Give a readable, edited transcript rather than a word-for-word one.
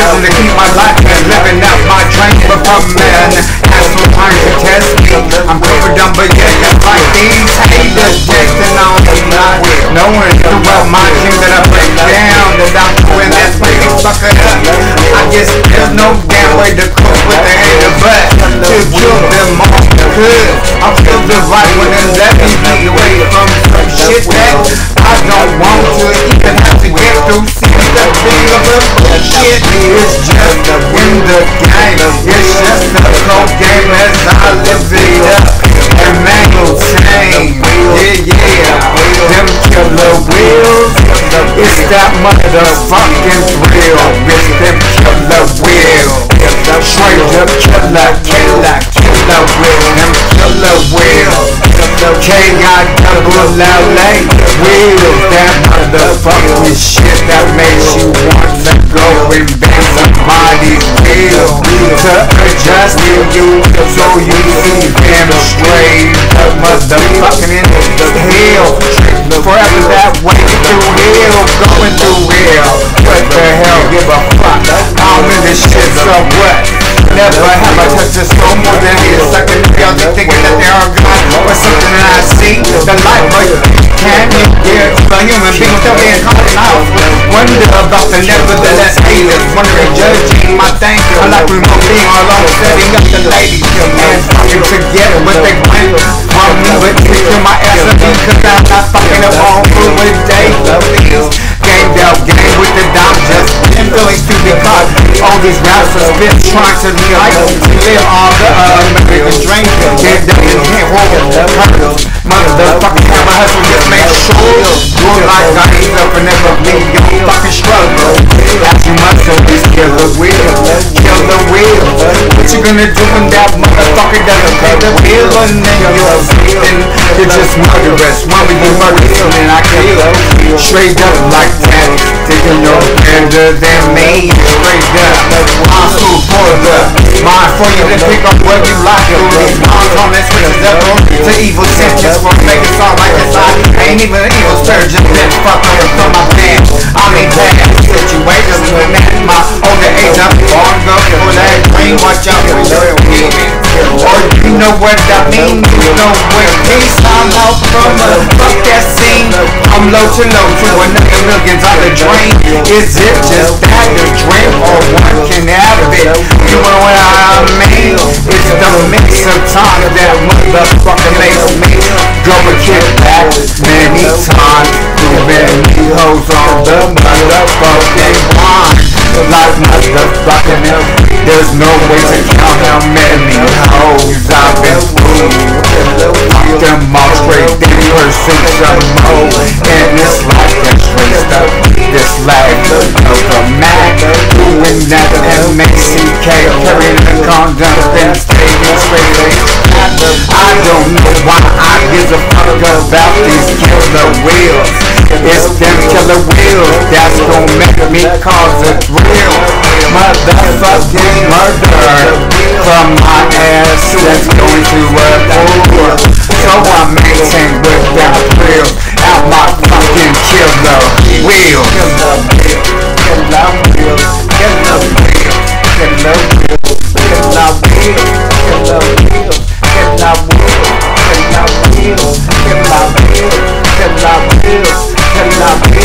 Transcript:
reason to keep my life and living out my dreams. But from man, has no time to test me. I'm covered down, but yet just like these haters texting on me. Not knowing throughout my dreams that I break down, that I'm doing that's way they fuck it up. I guess there's no damn way to cope with the hater, but to kill them all good. I feel the right one and let me be away from some shit that I don't want to even have to get through. See the thing of the bullshit is just in the game. It's just a cold game as I live it up. And man will change. Yeah. Them killer wheels. It's that motherfucking thrill. It's them killer wheels. Straight up killer wheels. Them killer wheels. K-I-double-L-A wheels. That motherfucking shit that makes you want to go and bend somebody's wheel to adjust you so you see them straight up motherfucking in hell. Forever that way through hell, going through hell. What the hell, give a fuck? I'm in this shit, so what? Never have I touched a soul more than a second. Y'all be thinking that they are God or something that I see. The life of you can't get a human being still being called out. Wonder about the nevertheless haters, wondering, judging my thing. I like remote being alone, setting up the ladies and fucking together what they went from me, but kicking my ass up because I'm not fucking up all through with day. Game out, game with the dime, just been feeling stupid cause all these raps are spit trying to live all the American dream. Get down and can't hold hurt. Motherfucking hammer hustle, just make sure your life got yourself and never leave your fucking struggle. As you must always kill the wheel. What you gonna do when that motherfucker doesn't pay the bill? And then you're sleeping, you're just murderous. When we get murdered, and I kill straight up like that. Thinking you're better than me. Straight up, I'm so for the mind for you to pick up what you like. These moms on that switches up to evil sentence for making sound like this. I ain't even an evil spirit, just been fucked over from my past. I mean bad situations when at my older age I'm born go for that green. Watch out for your demons. Or you know what I mean? You know what peace I'm out from fuck that scene. I'm low to another millions on the drain. Is it just that the dream or one can have it? You know what I mean? It's the mix of time that motherfucker makes me go and kick back many times. Too many hoes on the motherfucking line. Like motherfucking hell, there's no way to count how many hoes I've been through. Fuck them all straight, they pursue some more. And it's like that straight stuff, this life of the Mac. Doing that MXCK, carrying the condom, then staying straight. I don't know why I give a fuck about these killer wheels. It's them killer wheels that's gon' make me cause a thrill. Motherfucking murder from my ass that's going to a floor. So I maintain with them thrills out my fucking killer wheels. Killer wheels.